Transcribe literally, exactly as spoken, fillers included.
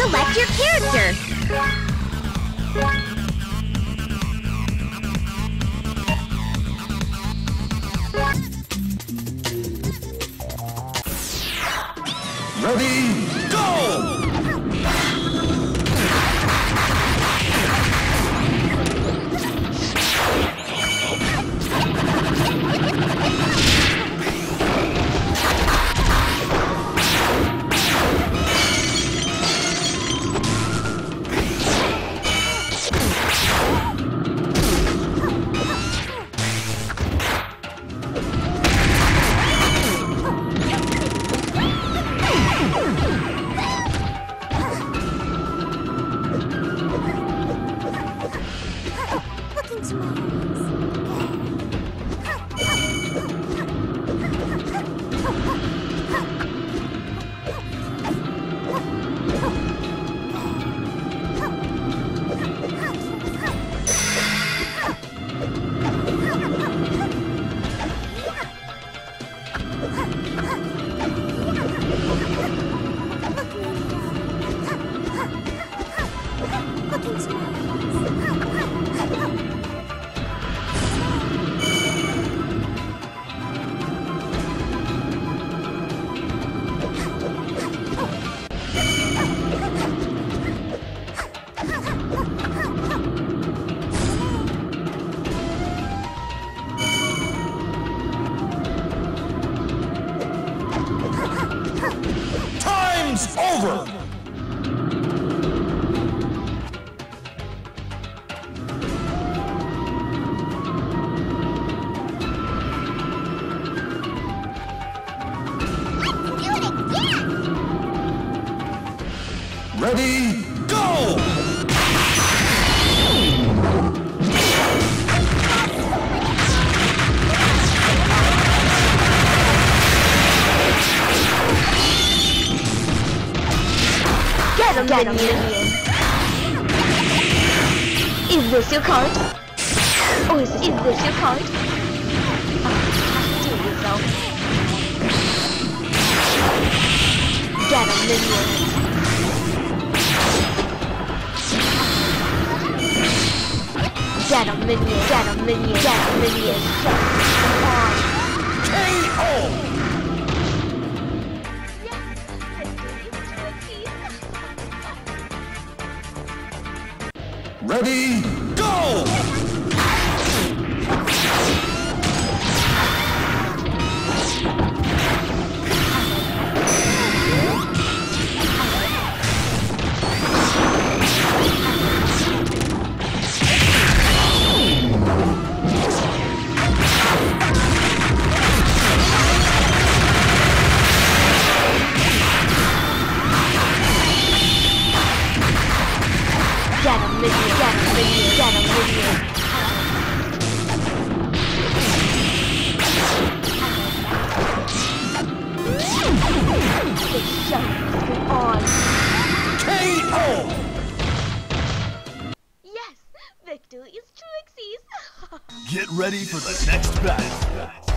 Select your character. Ready, go! Time's over! Ready, go! Get him, get him, minion. Is this your card? Oh, is this, is this your card? Oh, do yourself. Get him, minion. Get him, minion. Get him, minion. Get him, minion. Come on. K O! Ready, go! Get him, minion. Get him, minion. Get him, minion. The show must go on. K O! Yes, victory is Trixie's. Get ready for the next battle.